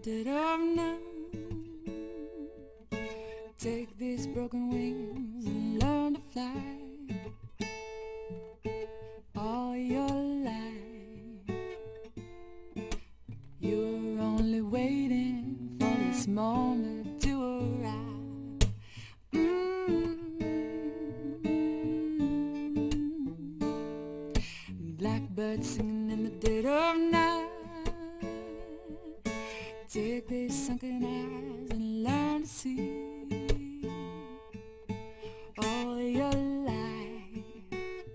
dead of night. Take these broken wings and learn to fly. All your life you were only waiting for this moment to arrive. Blackbird singing in the dead of night. Take these sunken eyes and learn to see. All your life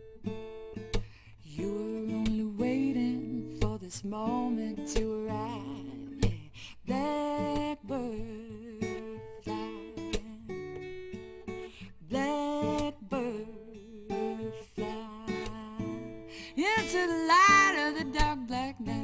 you were only waiting for this moment to arrive. Yeah. Blackbird fly, blackbird fly into the light of the dark black night.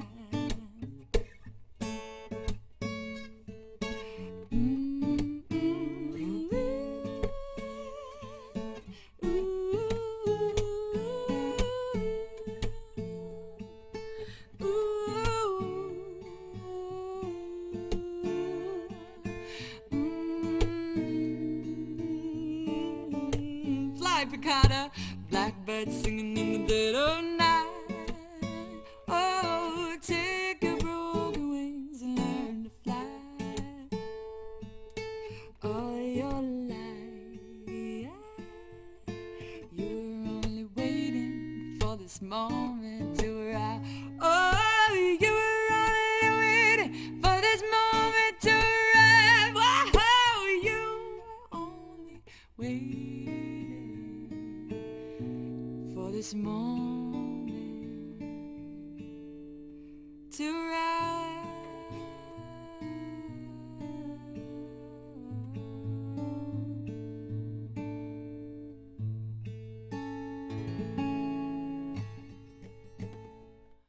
Piccata, blackbird singing in the dead of night. Oh, take your broken wings and learn to fly. All your life you were only waiting for this moment to arrive. Oh, you were only waiting for this moment to arrive. Oh, you were only waiting for this moment.